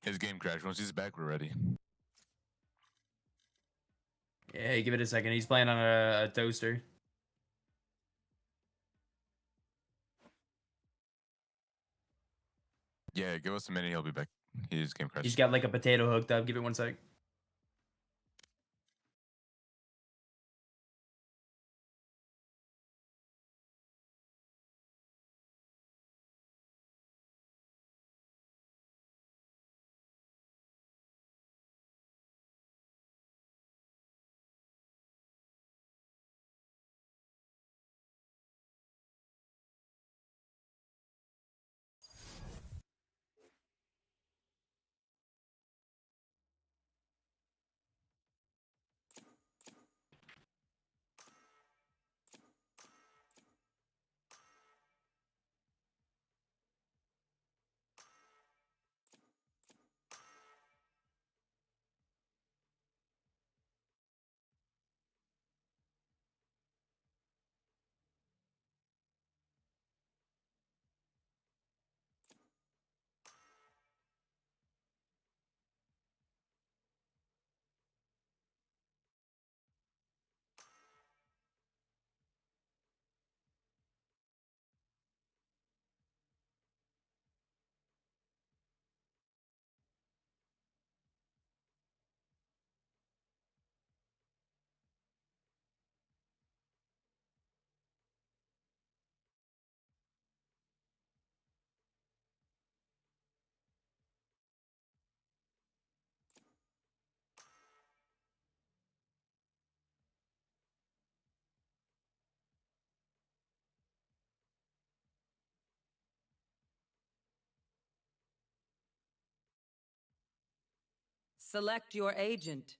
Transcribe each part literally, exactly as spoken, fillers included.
His game crashed. Once he's back, we're ready. Yeah, give it a second. He's playing on a, a toaster. Yeah, give us a minute. He'll be back. His game crashed. He's got like a potato hooked up. Give it one sec. Select your agent.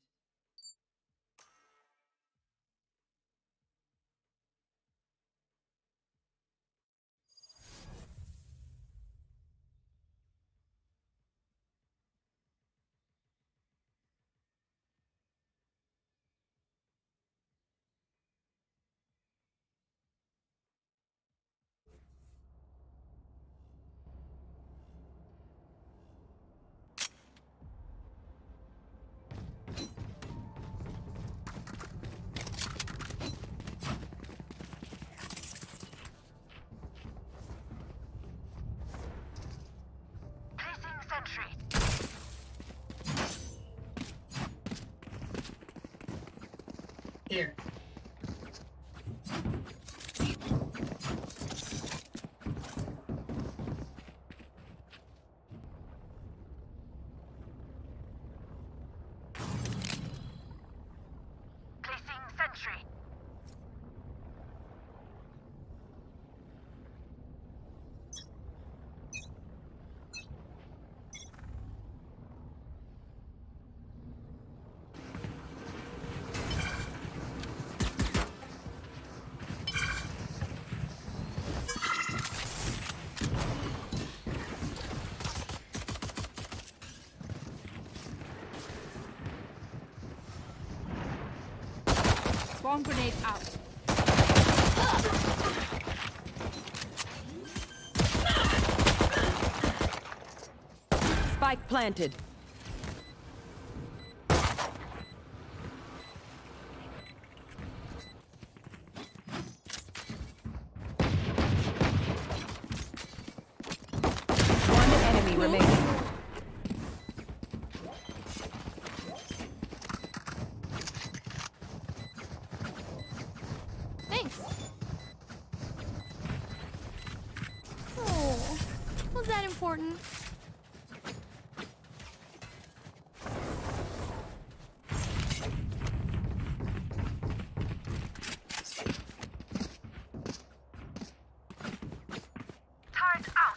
Here. Placing sentry. Bomb grenade out. Spike planted. One enemy remaining. Thanks. Oh, was that important? Turret out.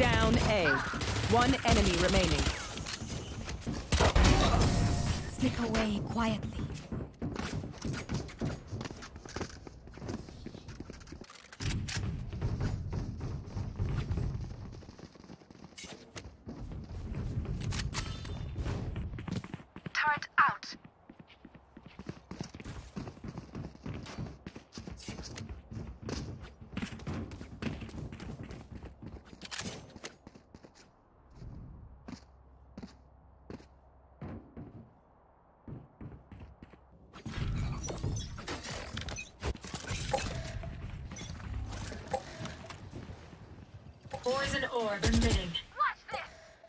down A. One enemy remaining. Slip away quietly. Turret out. Poison orb emitting. Watch this.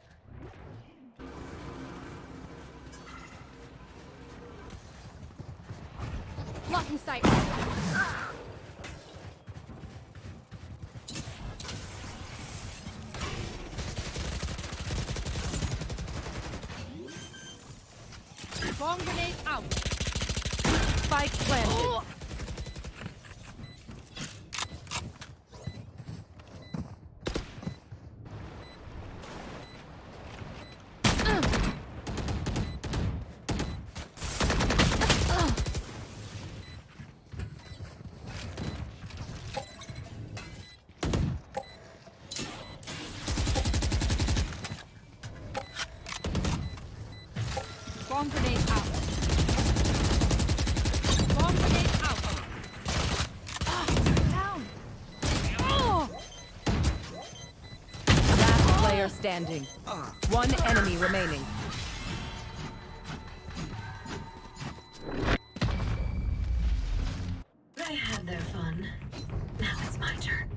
Blocking sight. Bomb grenade out. Spike planted. Oh. Bomb grenade out. Bomb grenade out. Ah, down. Oh. Last player standing. One enemy remaining. They had their fun. Now it's my turn.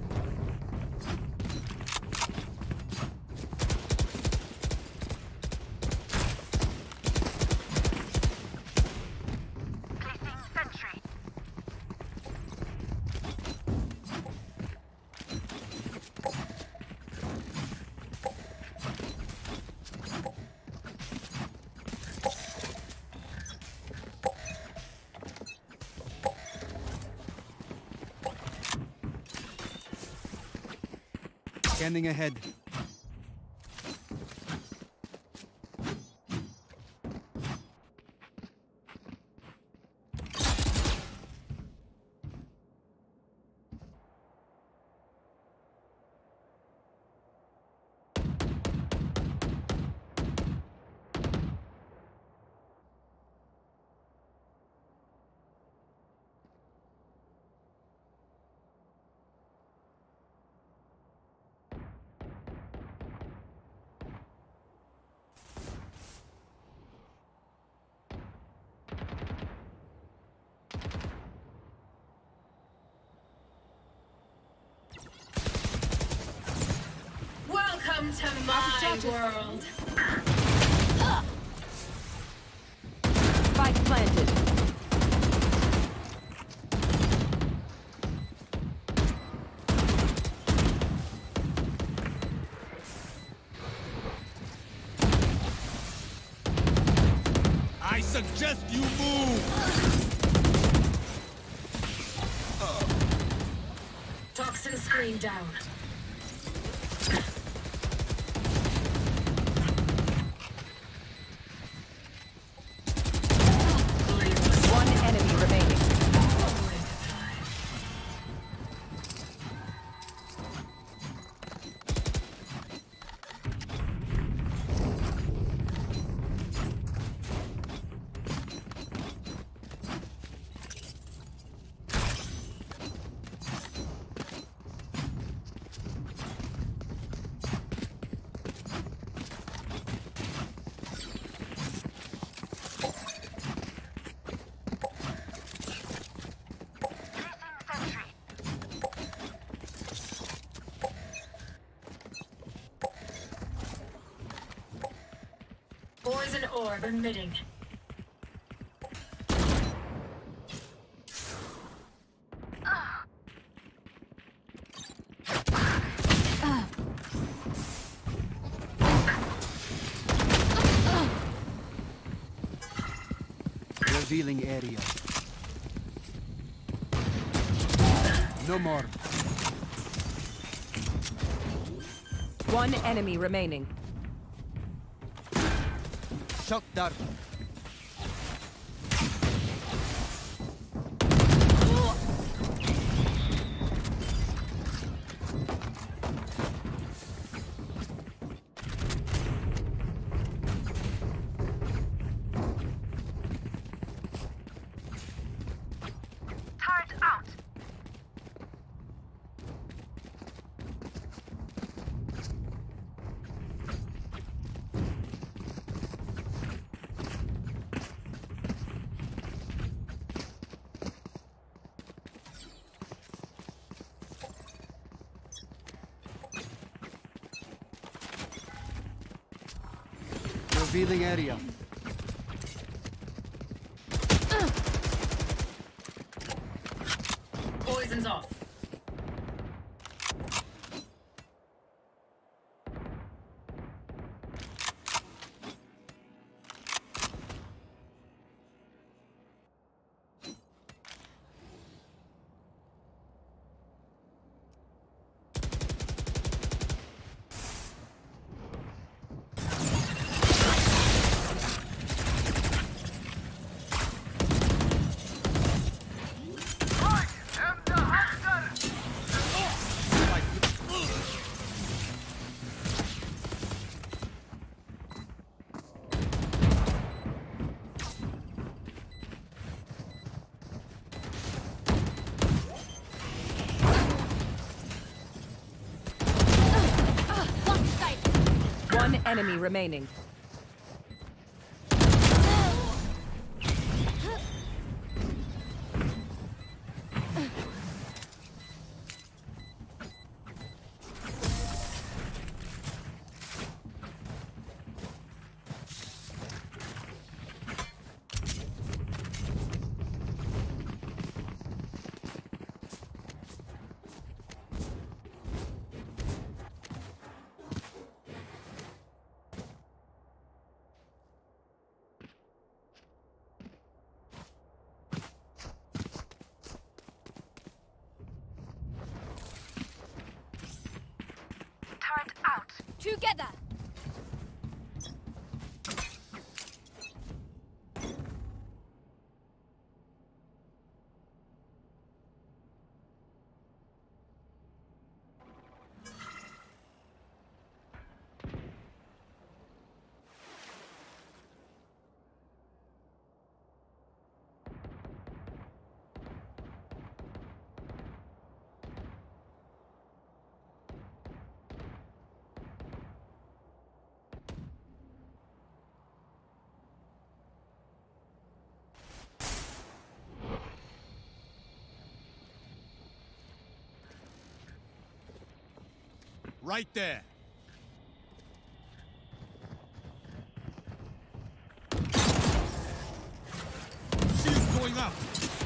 Placing sentry. Scanning ahead. Welcome to my world. Spike planted. I suggest you move! Toxin screen down. One enemy remaining. Poison orb emitting. Revealing area. No more. One enemy remaining. Shock dart. Turret out. Revealing area. Poison's off. Blocking sight. One enemy remaining. Turret out. Together. Right there. Shield going up.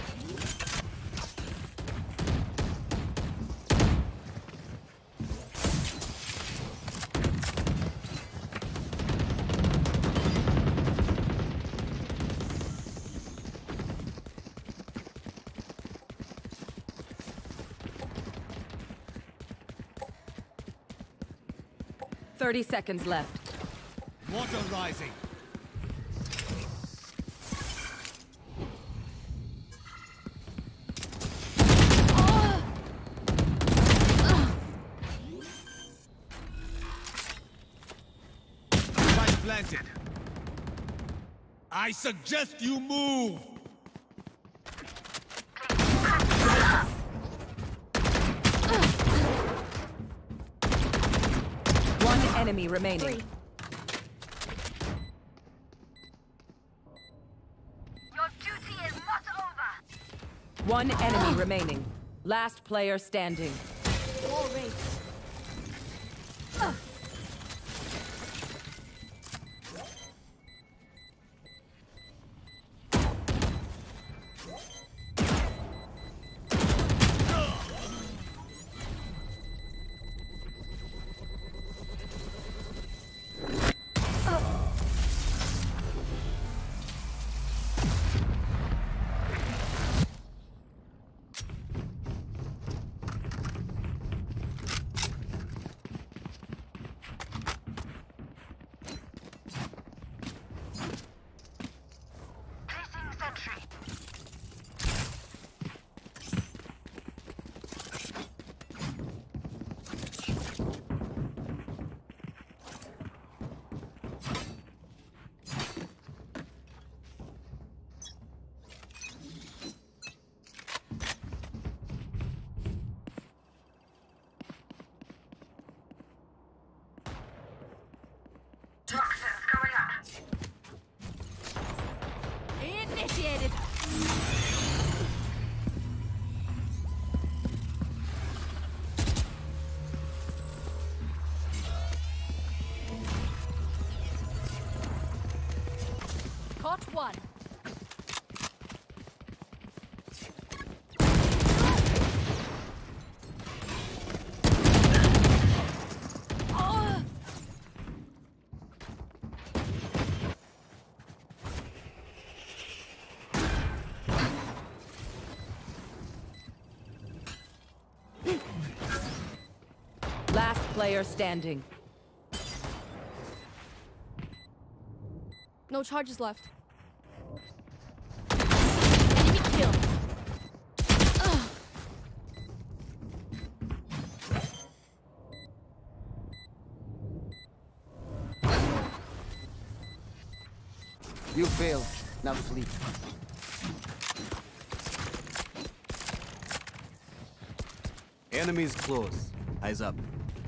Thirty seconds left. Water rising. Spike planted. I suggest you move. One enemy remaining. Three. Your duty is not over. One enemy remaining. Last player standing. Wall raised. Last player standing. No charges left. Enemy kill. Ugh. You failed. Now sleep. Enemies close. Eyes up.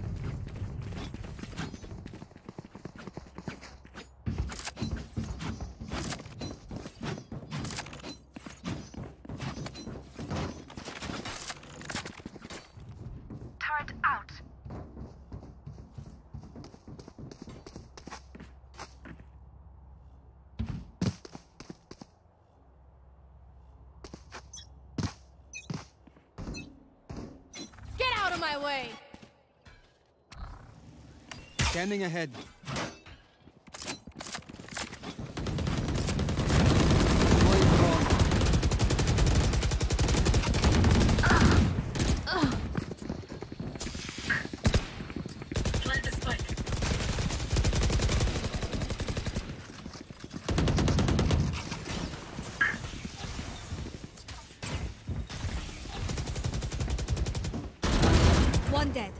Turret out. Get out of my way. Standing ahead. Going wrong. Plant the spike. One dead.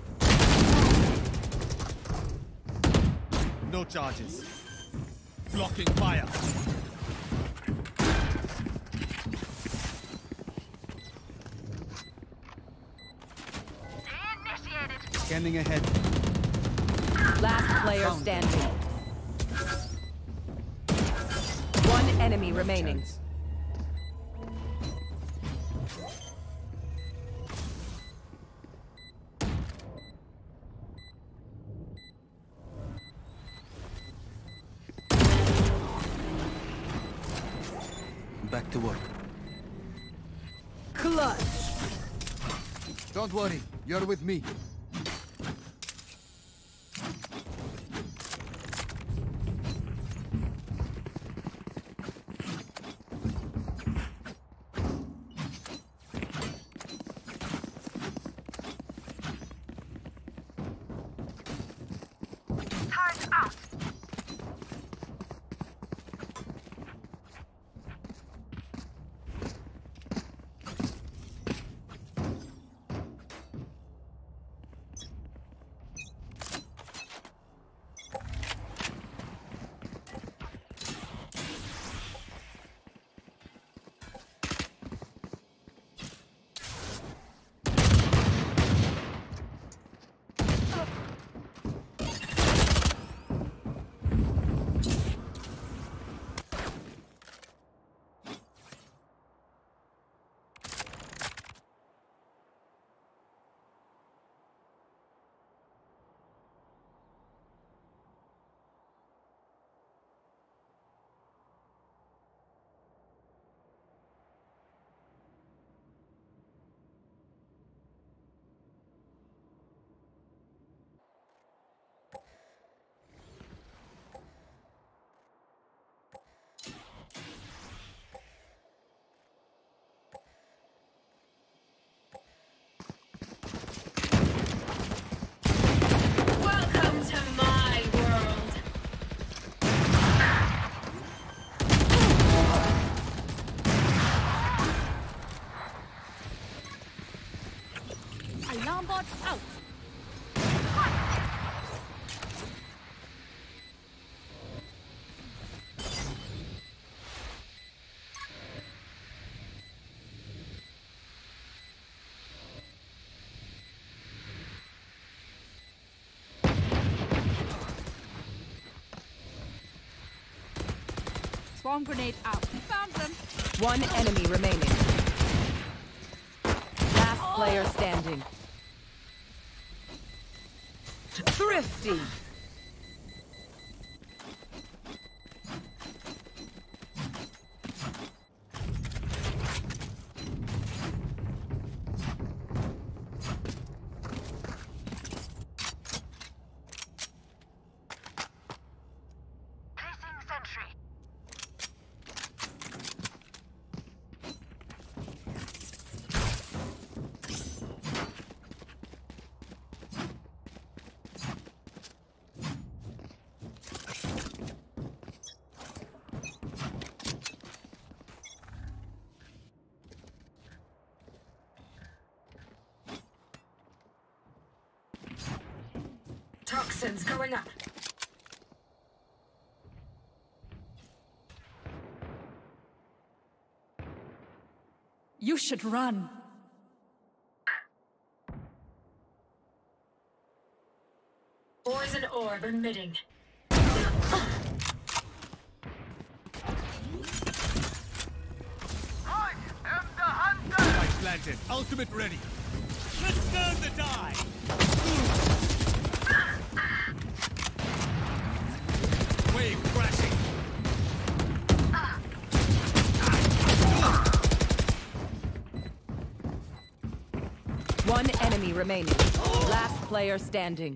No charges. Blocking fire. Initiated. Standing ahead. Last player Found. standing. One enemy remaining. Chance. Back to work. Clutch. Don't worry. You're with me. Turret out. Welcome to my world. Alarm bot out. Swarm grenade out. Found them. One enemy remaining. Last player standing. Thrifty. Placing sentry. Toxins going up. You should run. Poison orb emitting. I am the hunter. Light planted. Ultimate ready. Let's turn the tide. Wave crashing. One enemy remaining. Last player standing.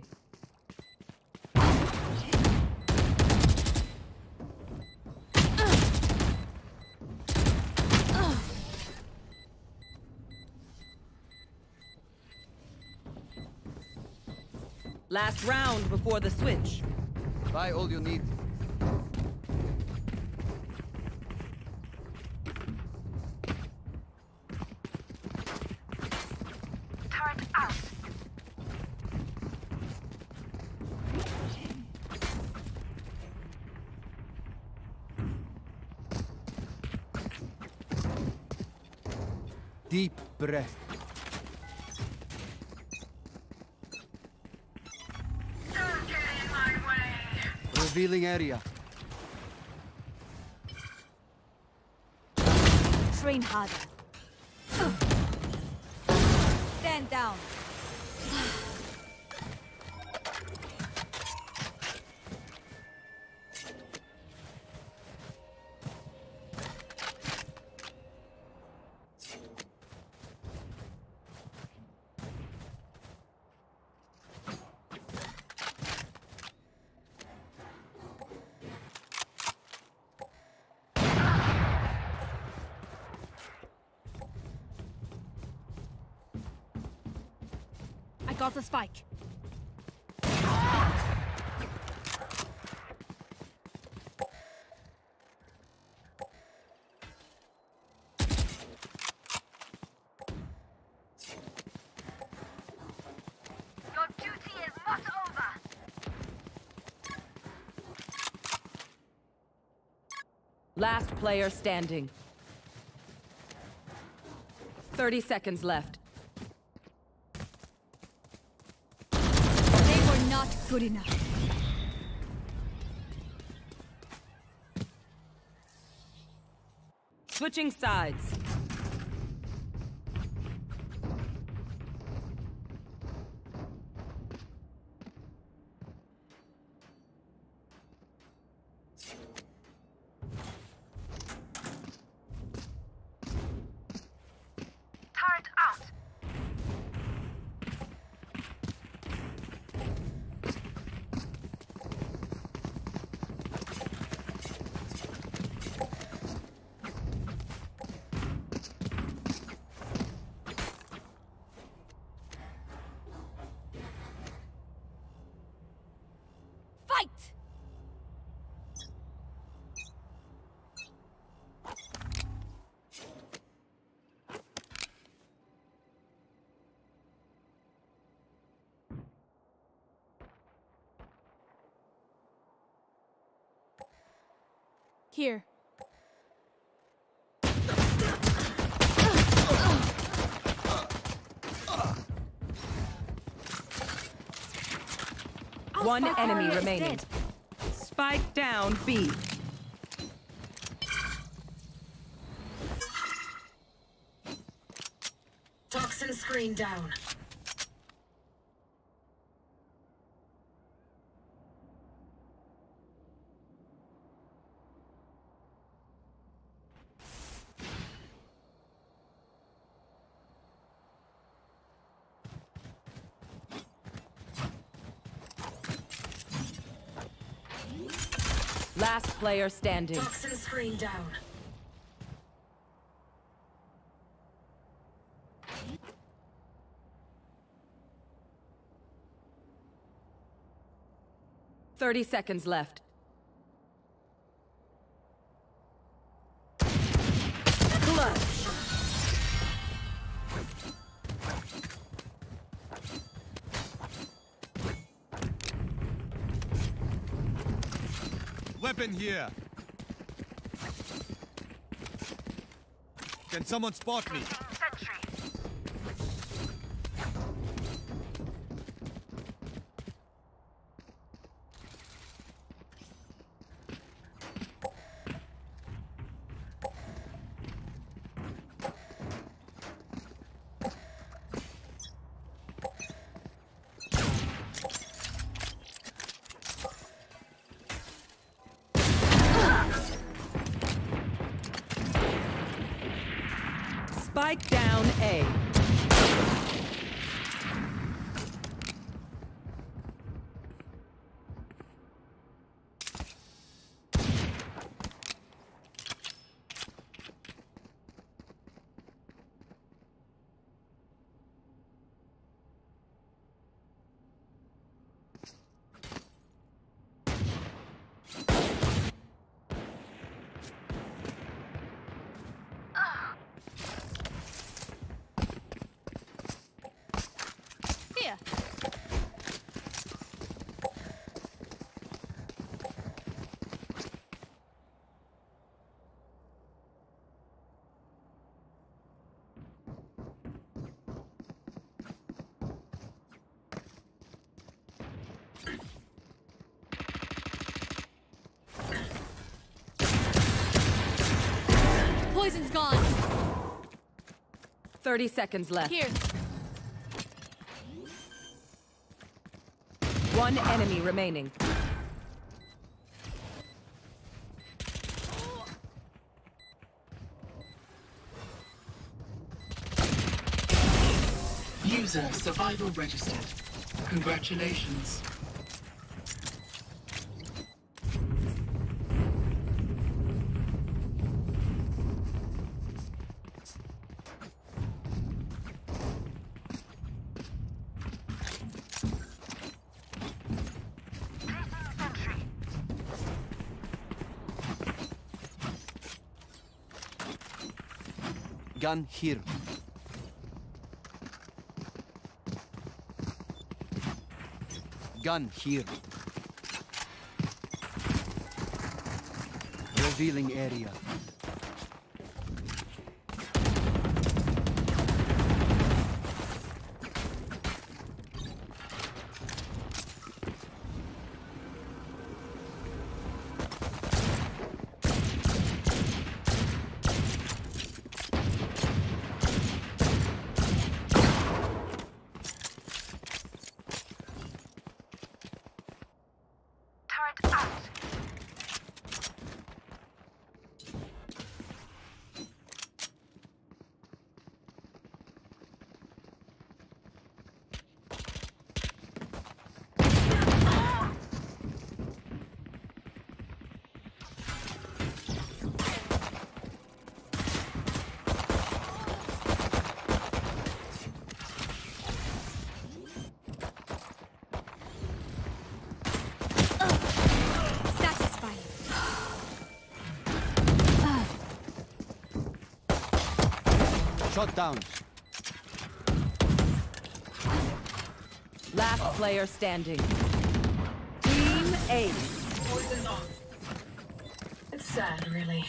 Last round before the switch. Buy all you need. Turret out. Deep breath. Don't get in my way. Revealing area. Train harder. Stand down. I got the spike. Your duty is not over. Last player standing. thirty seconds left. They were not good enough. Switching sides. Turret out. Fight! Here. One Spike enemy carrier is remaining. dead. Spike down B. Toxin screen down. Last player standing. Toxin screen down. thirty seconds left. Clutch. Weapon here. Can someone spot me? Sentry. Spike down A. Here. Poison's gone. thirty seconds left. Here. One enemy remaining. User survival registered. Congratulations. Gun here. Gun here. Revealing area. Turret out. Satisfying. Shot down. Last player standing. Team Ace. Poison off. It's sad, really.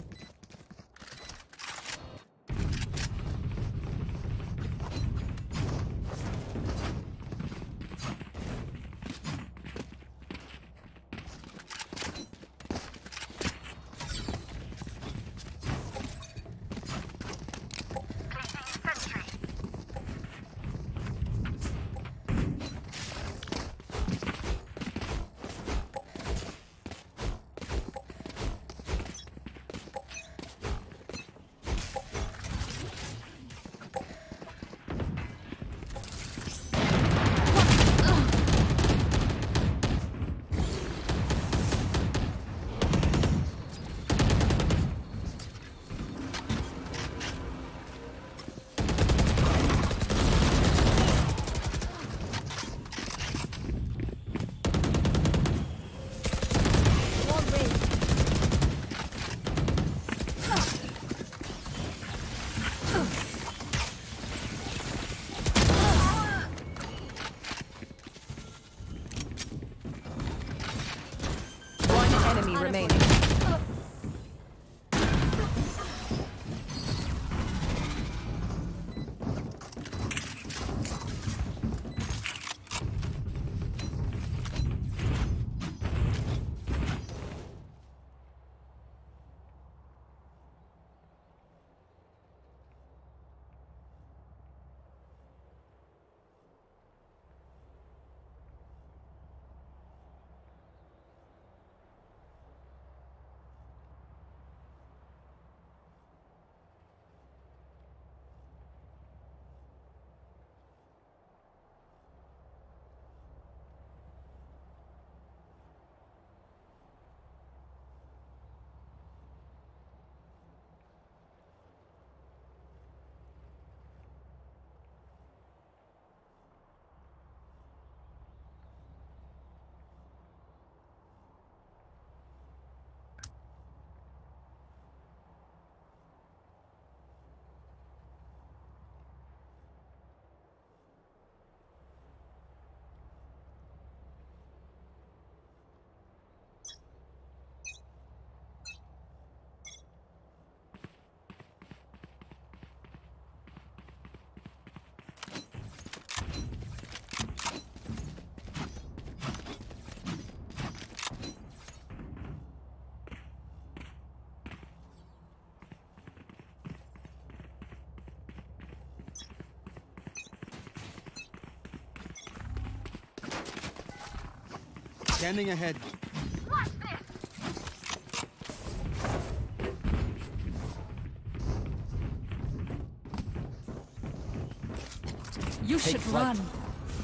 Sentry. enemy remaining. Scanning ahead. Watch this. You Take should flight. run.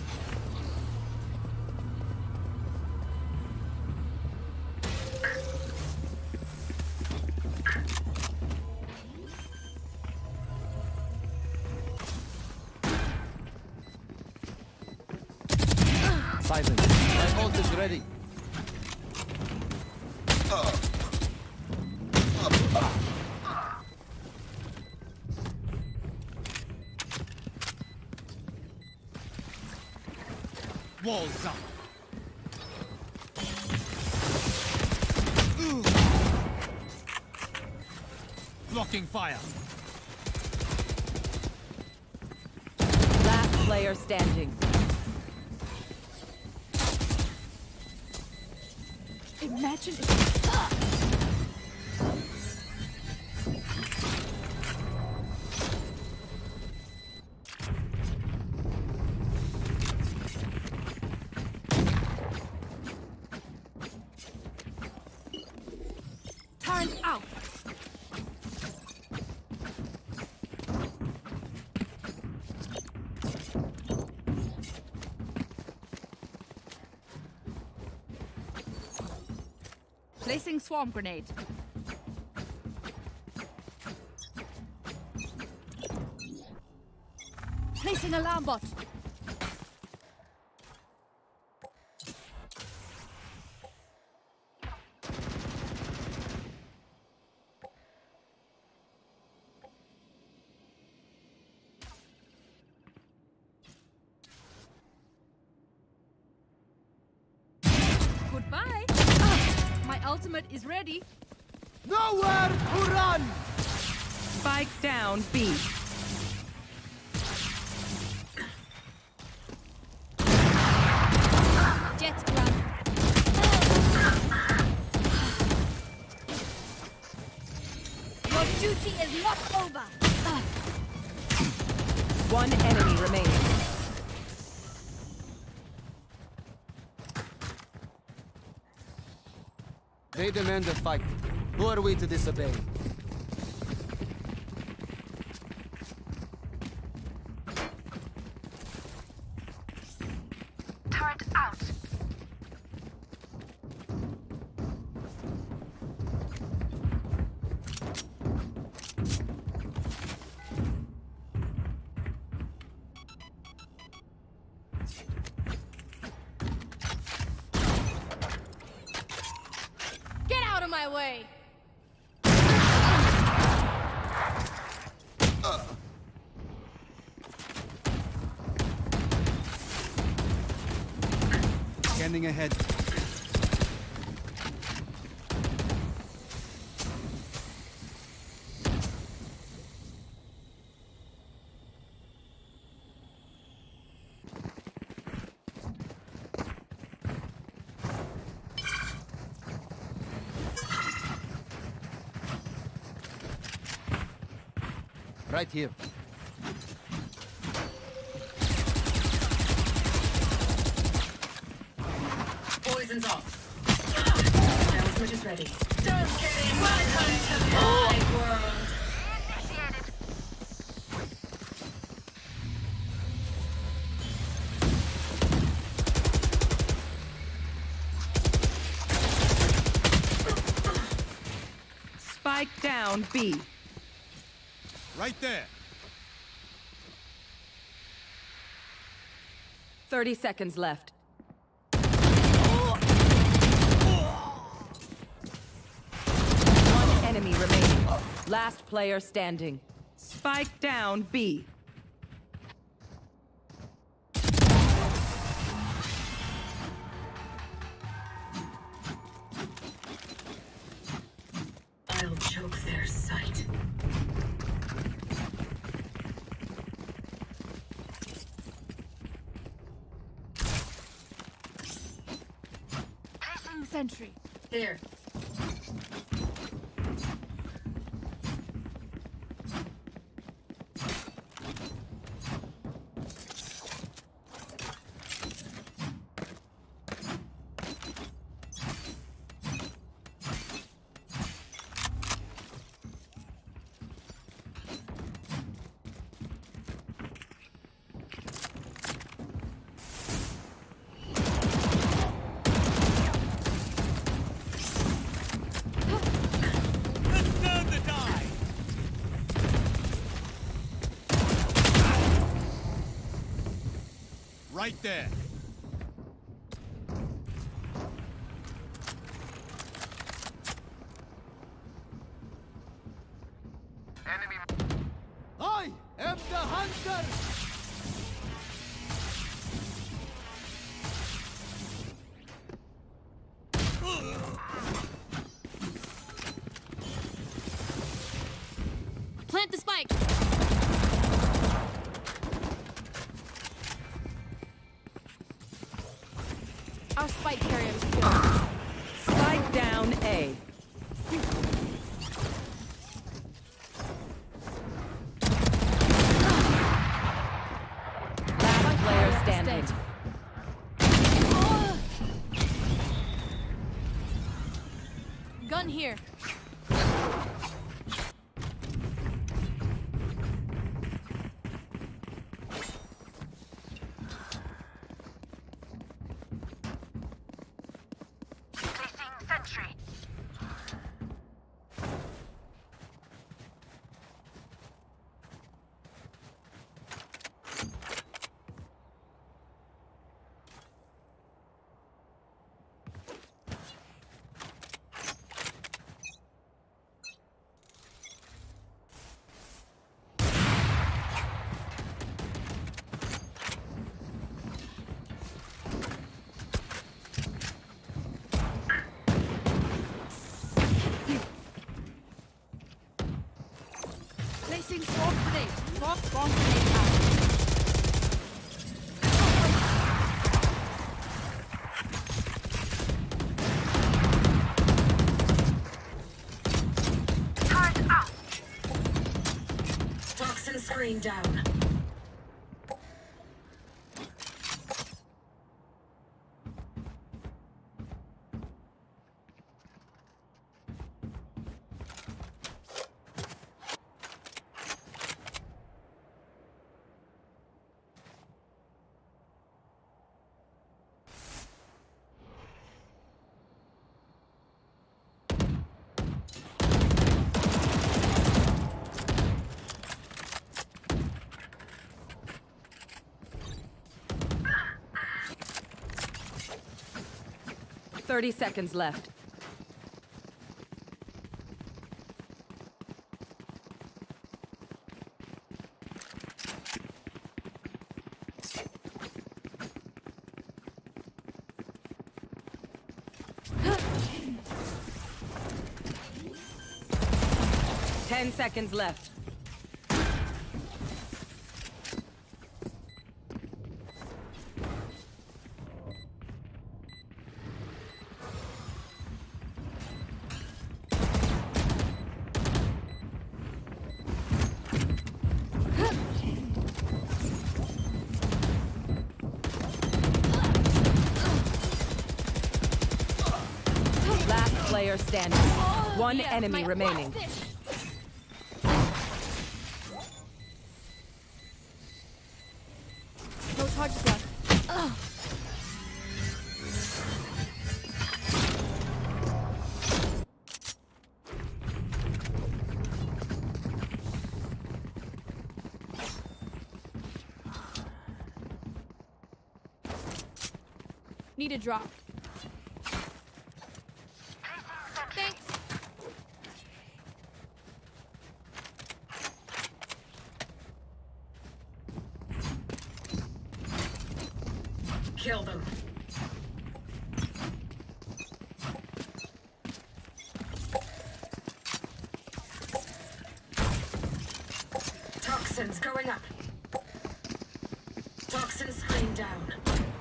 Silence. My ult is ready. Walls up. Blocking fire. Last player standing. Imagine if turned out. Placing swarm grenade. Placing alarm bot. Goodbye. Ah, my ultimate is ready. Nowhere to run! Spike down B. Jets run. Your duty is not over. One enemy remaining. They demand a fight. Who are we to disobey? Turret out. Get out of my way. Scanning ahead. Right here. Poison's off. Now switch is ready. Don't get in my way. Welcome to my world. Spike down B. Right there. thirty seconds left. One enemy remaining. Last player standing. Spike down B. I'll choke their sight. Sentry. There. Let's turn the tide. Right there. I am the hunter! Plant the spike. Our spike carrier is killed. Spike down A. Last player standing. Gun here. Placing sentry. Placing swarm grenade. Swarm, swarm grenade out. Turret out. Toxin screen down. thirty seconds left. Ten seconds left. player standing. One yeah, enemy my- remaining. No charges left. Ugh. Need a drop. Thanks. Kill them. Toxins going up. Toxin screen down.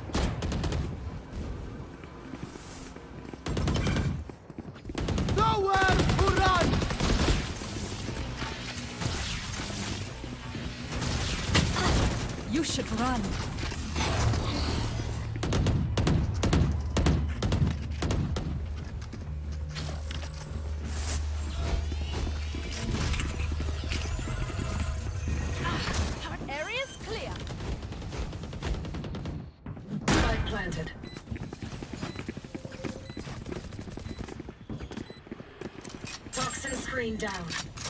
Nowhere to run! You should run. Area's clear. Spike planted. Toxin screen down.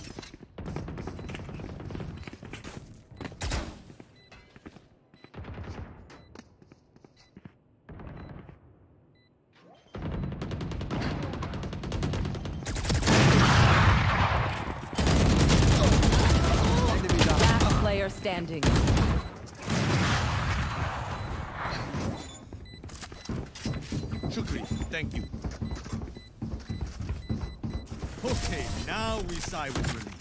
Enemy down. Last player standing. Shukri, thank you. Okay, now we sigh with relief.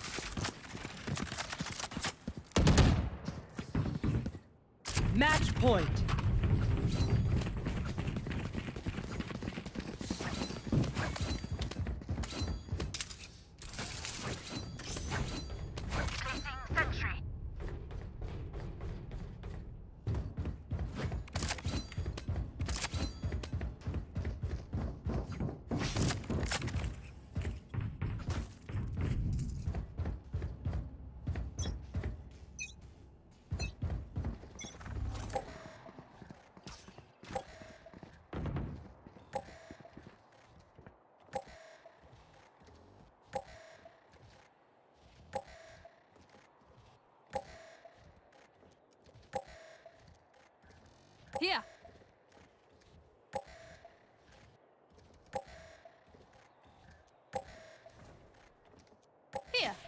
Match point. Sentry. Here. Here.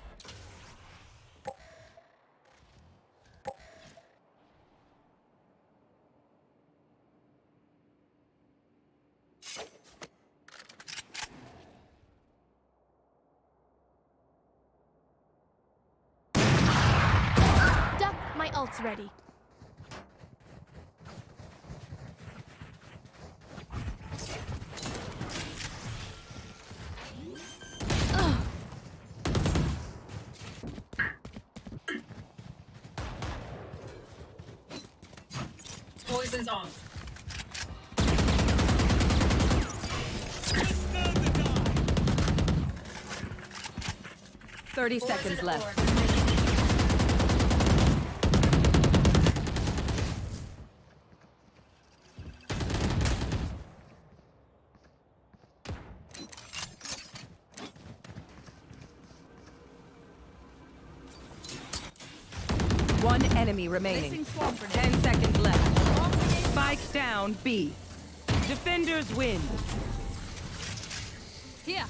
Duck, my ult's ready. Poison's off. Thirty seconds Poison left. orb. One enemy remaining. Placing swamp grenade. Ten seconds left. Spike down B. Defenders win. Here.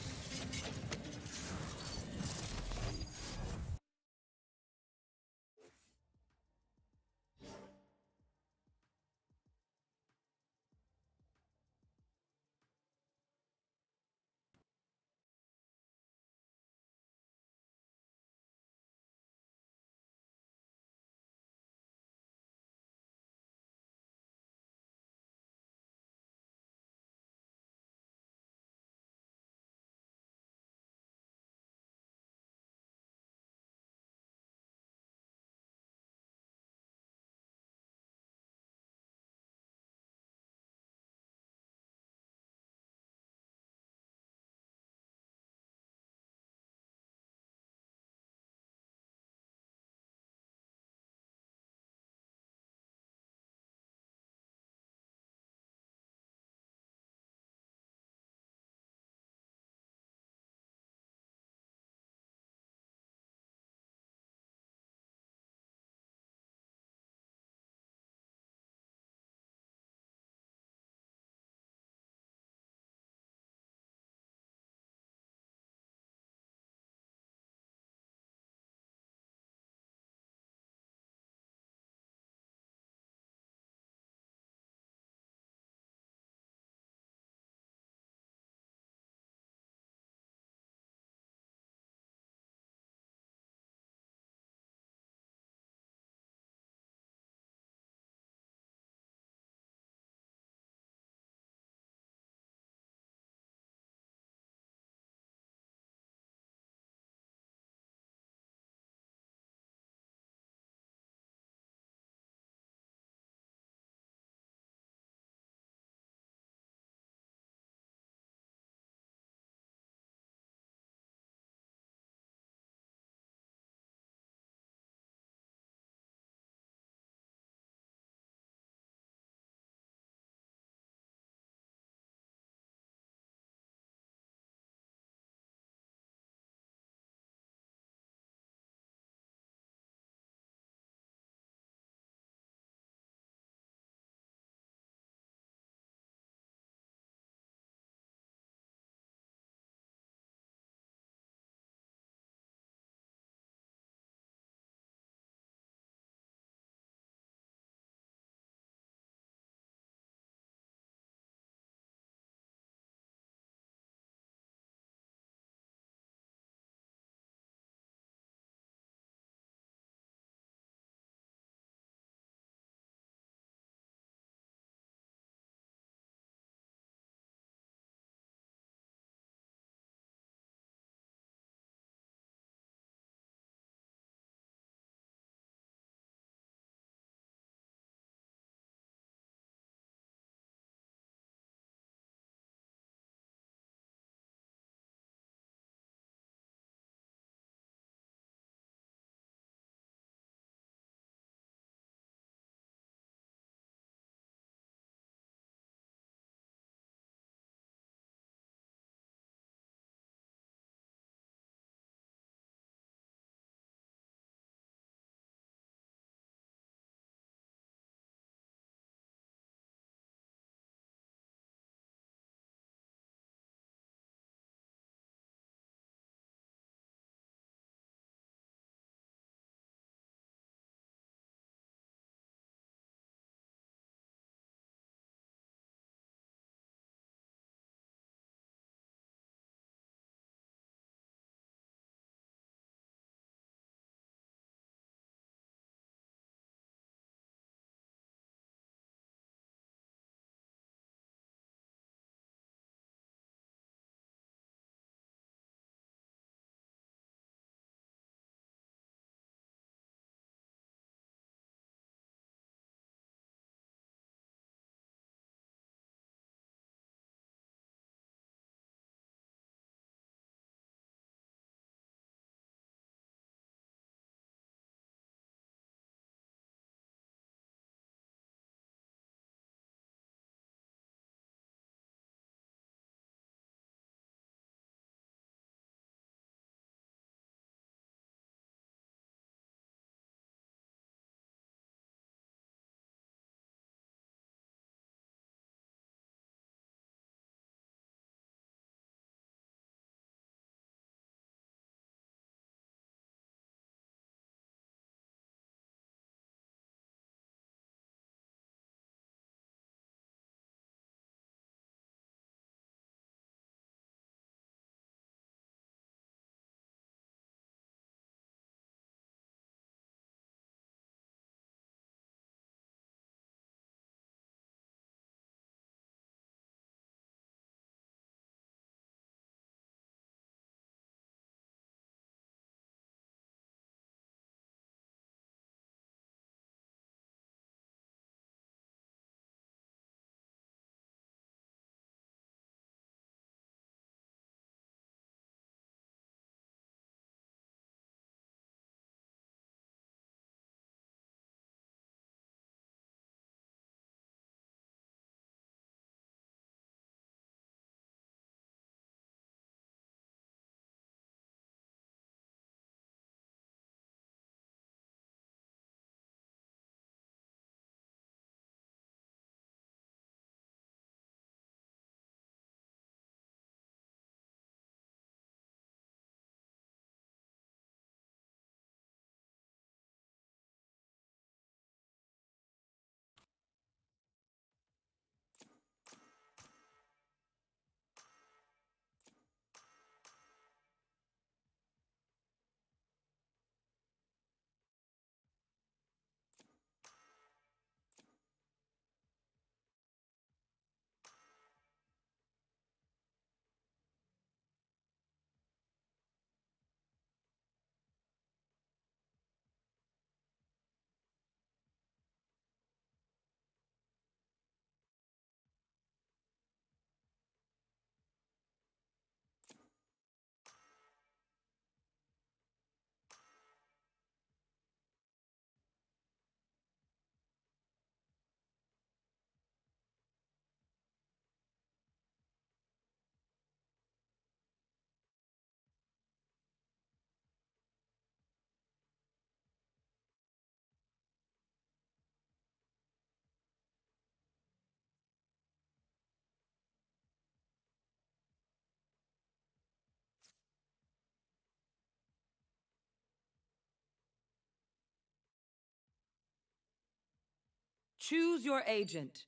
Choose your agent.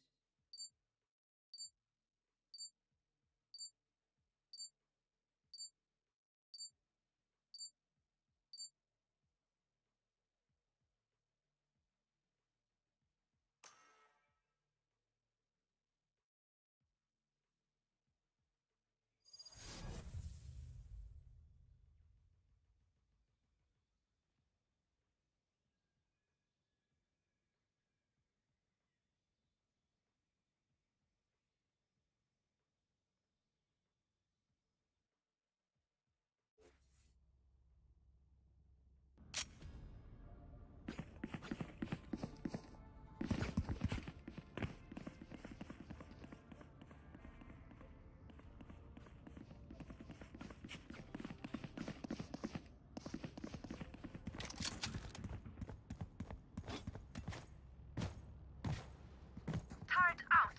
Turret out.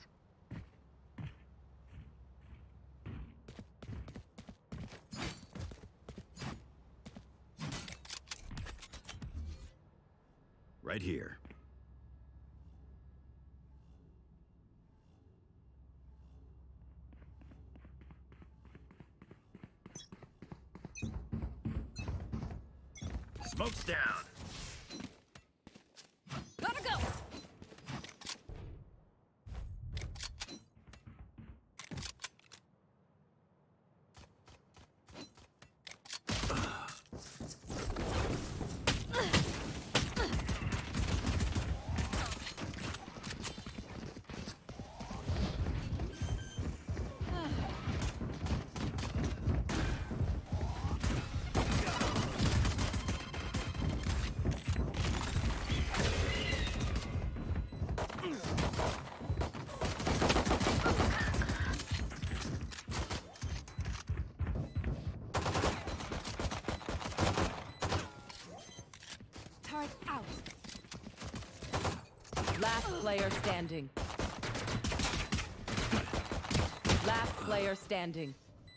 Right here. Smoke's down. Gotta go! Turret out. Last player standing. Last player standing.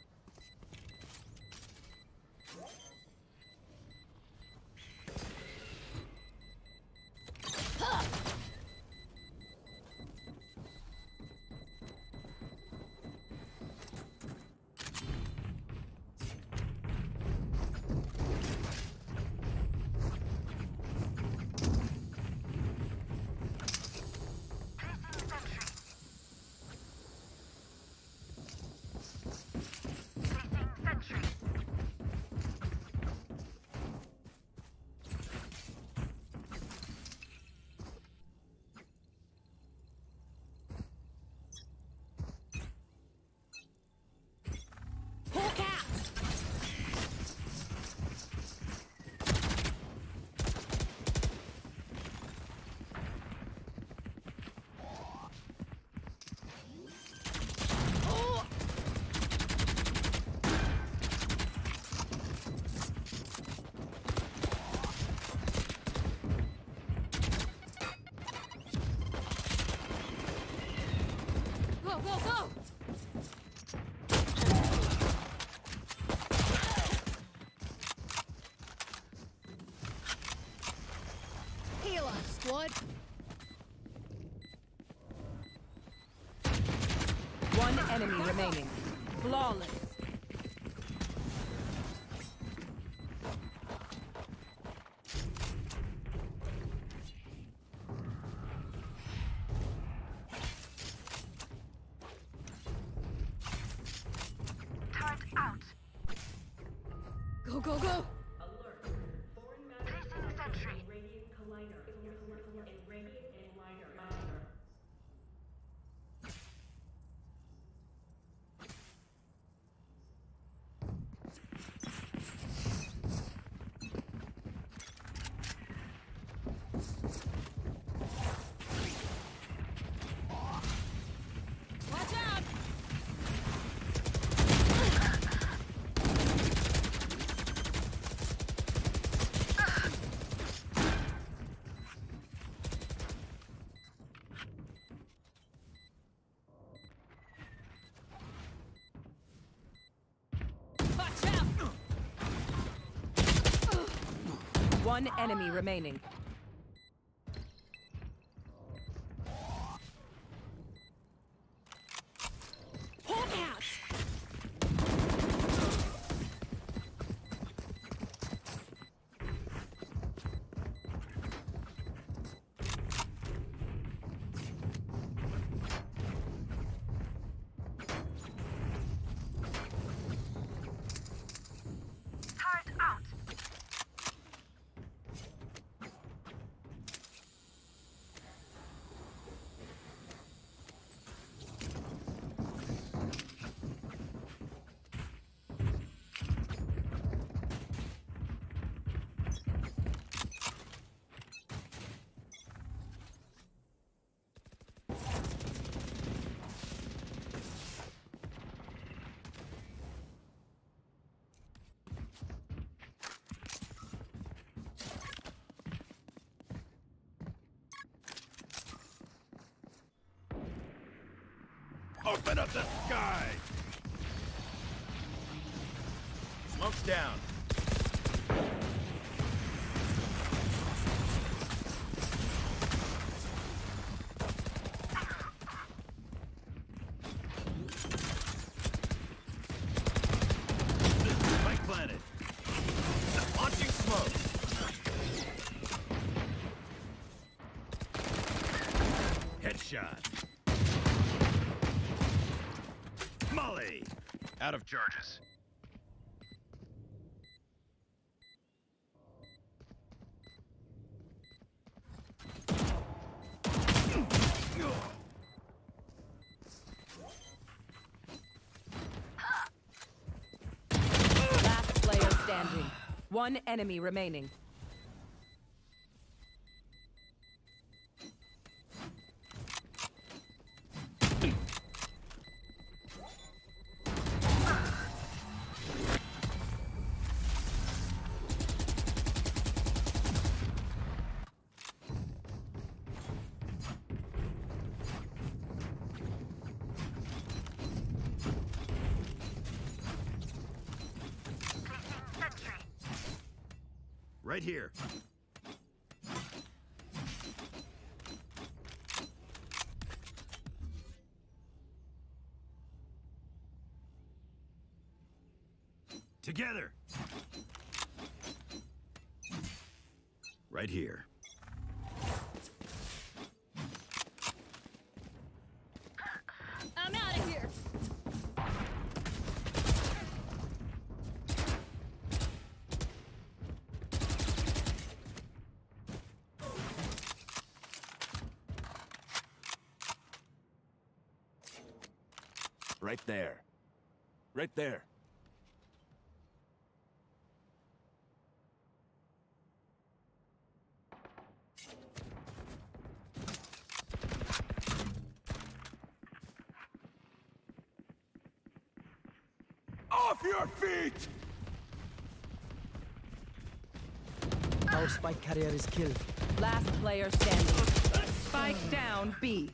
Hawk out! Go, go, go! Heal up, squad. One enemy remaining. Flawless. Turret out. Go, go, go! Placing sentry. Watch out! Watch out! One enemy remaining. Open up the sky! Smoke's down. Spike planted. Launching smoke. Headshot. Molly! Out of charges. Last player standing. One enemy remaining. Right here. Together. Right here. I'm out of here. Right there. Right there. Off your feet! Our spike carrier is killed. Last player standing. Spike down B.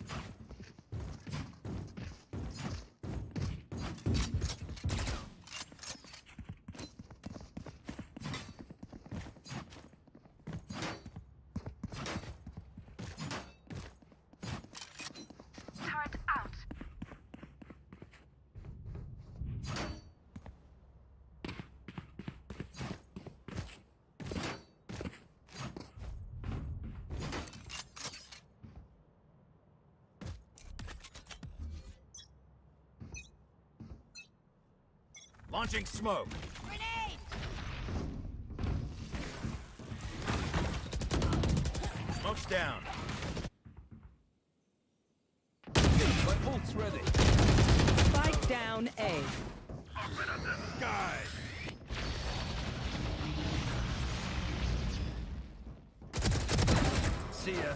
Turret out. Launching smoke. Grenade! Smoke's down. My ult's ready. Spike down A. Open up the sky. See ya.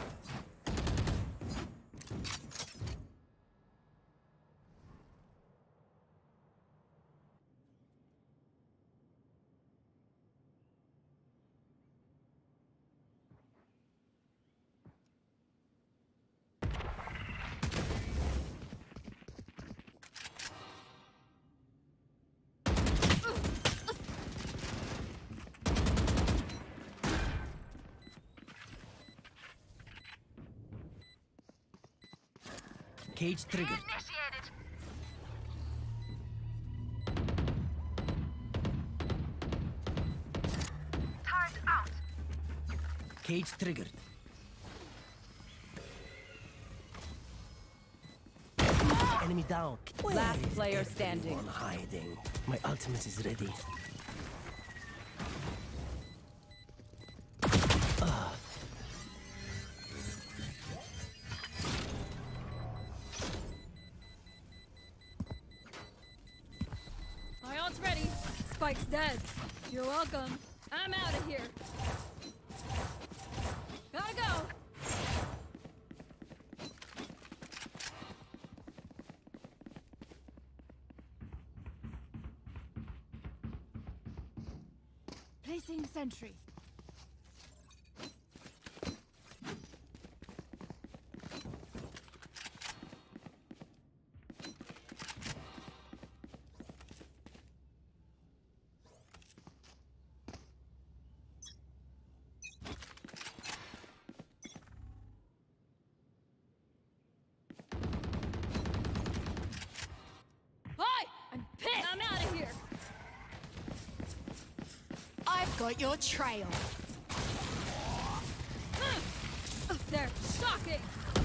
Cage triggered. Initiated. Turret out. Cage triggered. Enemy down. Last Where is player standing. everyone hiding. My ultimate is ready. My ult's ready. Spike's dead. You're welcome. I'm out of here. Gotta go. Placing sentry. got your trail. They're shocking.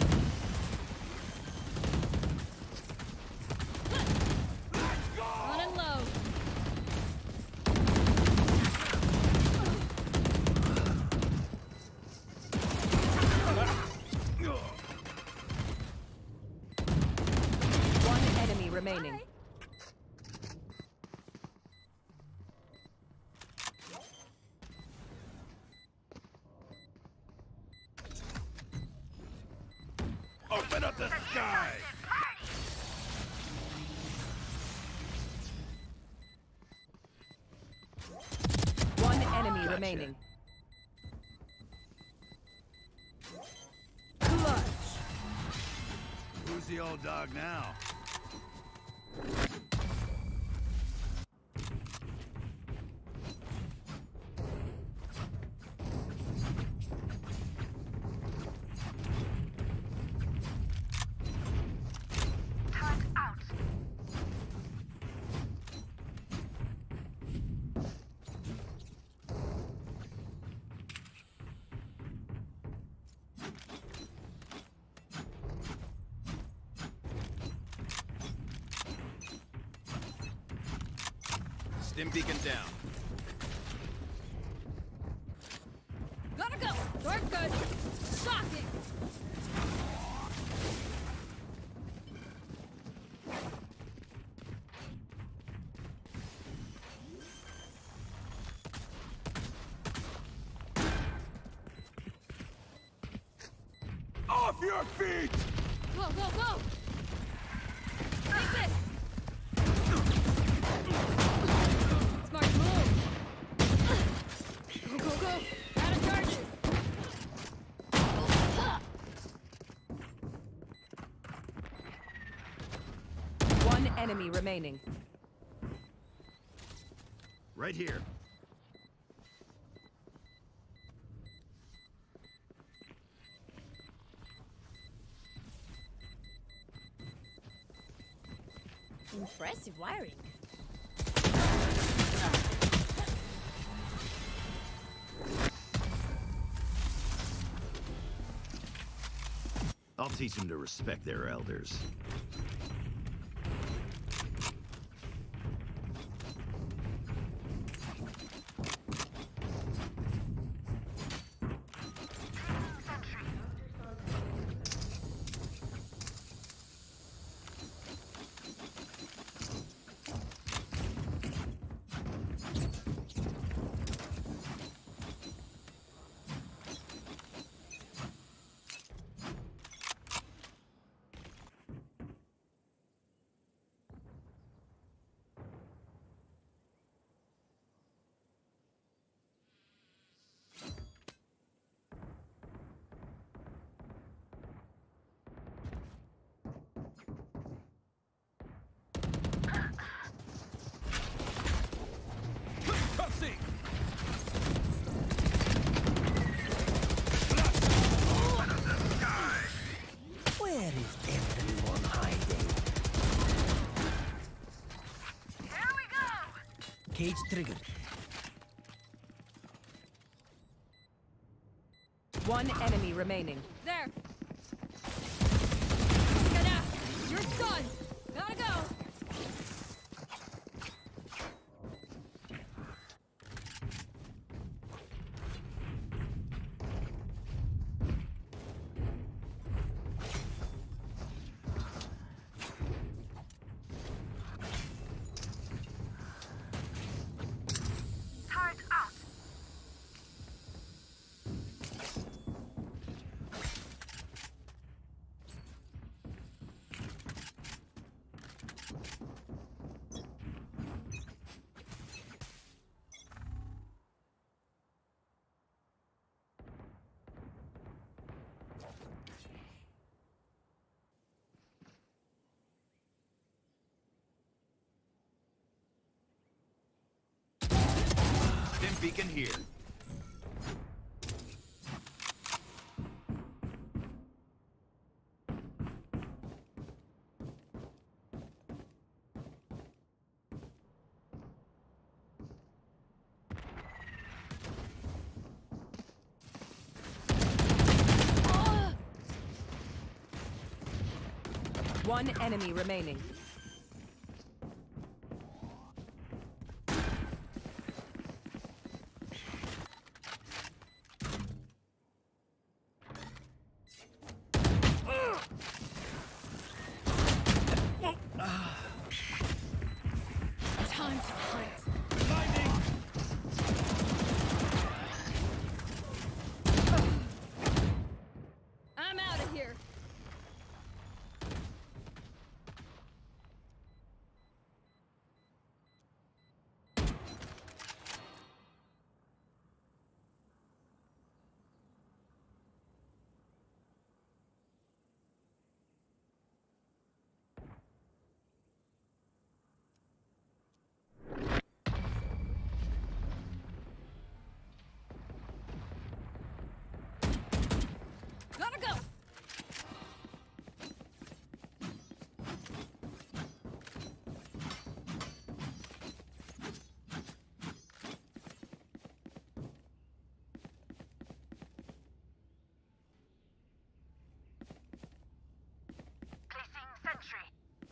Running low. One enemy remaining. Bye. Open up the sky! One enemy remaining. Clutch. Who's the old dog now? Stim beacon down. Gotta go. They're good. Shocking. Off your feet! Go, go, go. Take this. Smart move. Go, go, go. Out of charges. One enemy remaining. Right here. Impressive wiring. I'll teach them to respect their elders. Where is everyone hiding? Here we go! Cage triggered. One enemy remaining. There. Get You're done. Gotta go. Turret out! Stim beacon here. One enemy remaining. Time to hunt. I'm out of here. Gotta go. Placing sentry.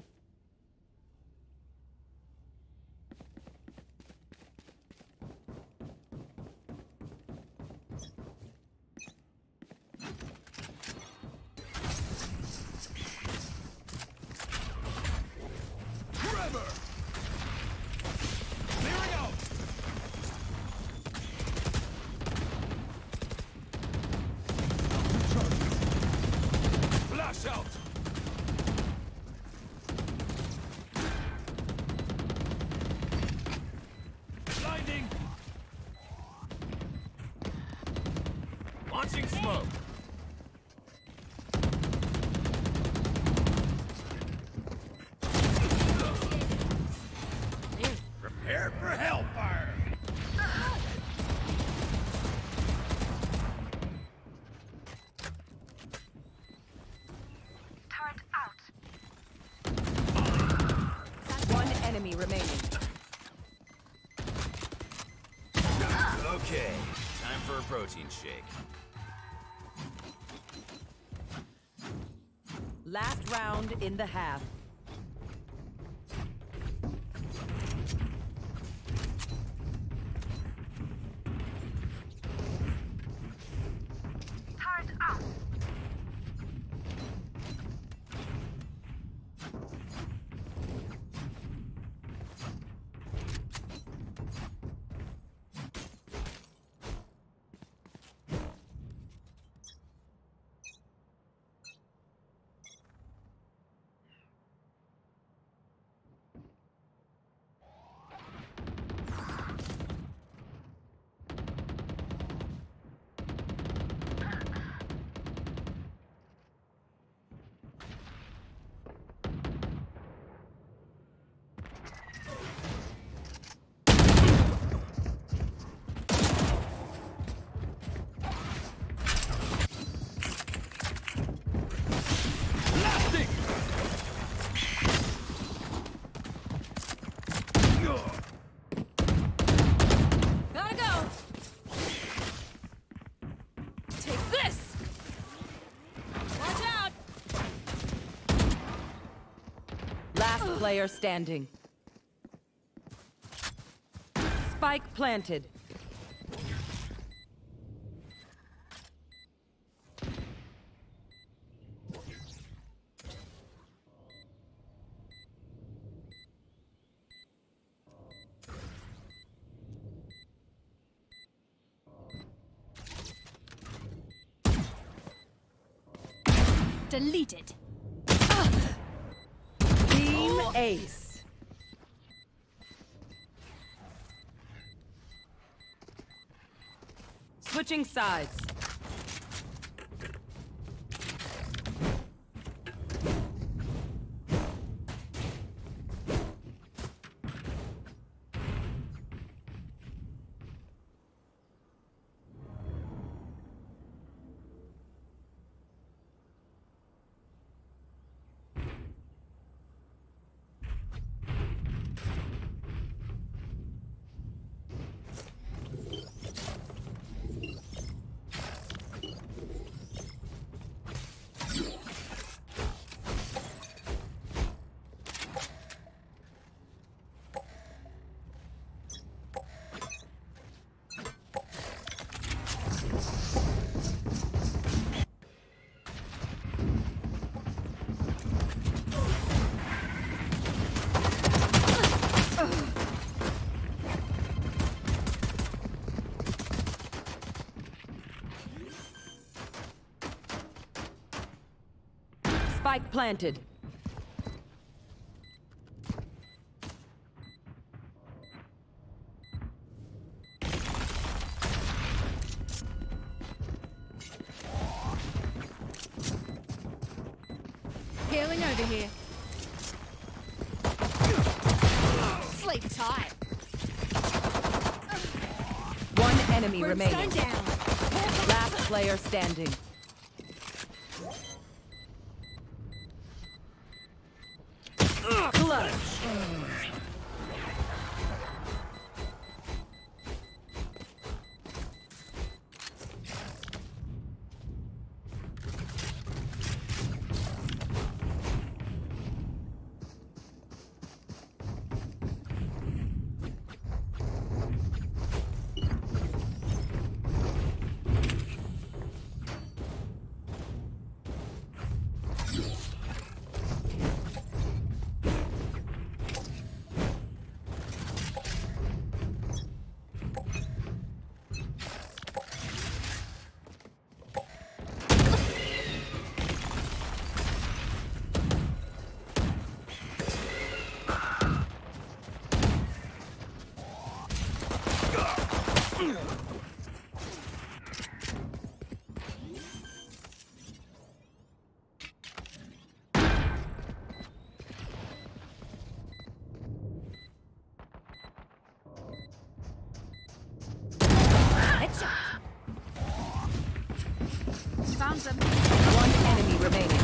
Trevor! Clearing out! Flash out! Blinding! Launching smoke! Prepare for hellfire! Turret out. One enemy remaining. Okay, time for a protein shake. Last round in the half. Turret out. Gotta go. Take this. Watch out. Last player standing. Spike planted. Deleted. Team Ace. Switching sides. Spike planted. Healing over here. Sleep tight. One enemy Brimstone remaining. down. Last player standing. Clutch. Found some. One enemy remaining.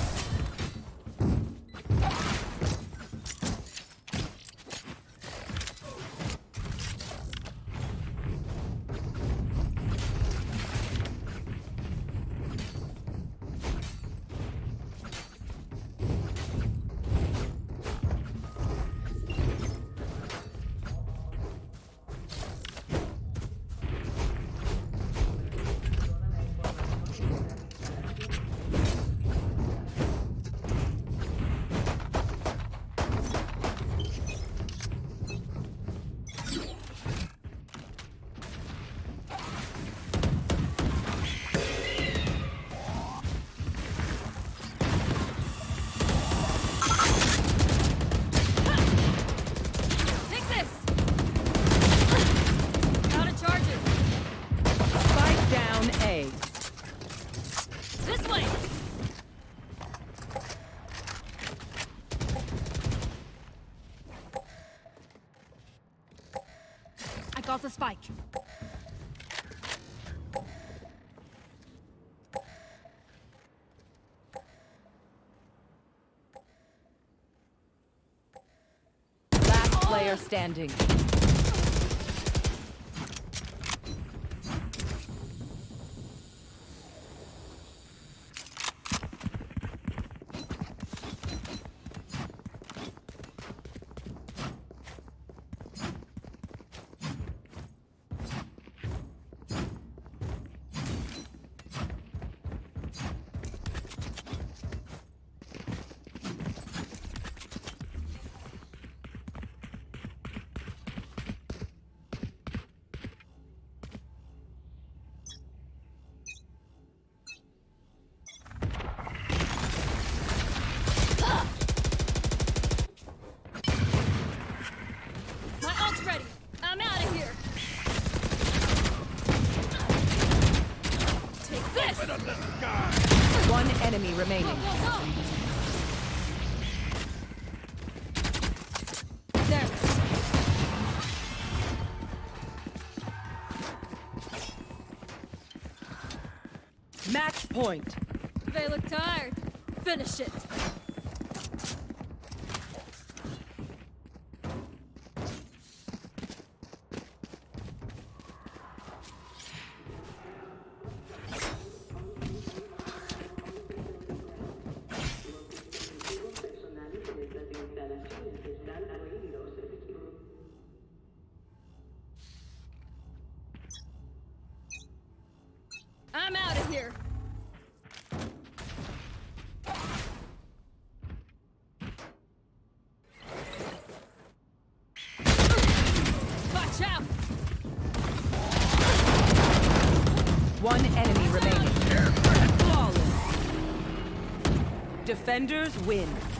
Take this. Out of charges. Spike down A. This way. I got the spike. Last player standing. My ult's ready. I'm out of here. Take this. One enemy remaining. Whoa, whoa, whoa. There. Match point. They look tired. Finish it. I'm out of here. Defenders win.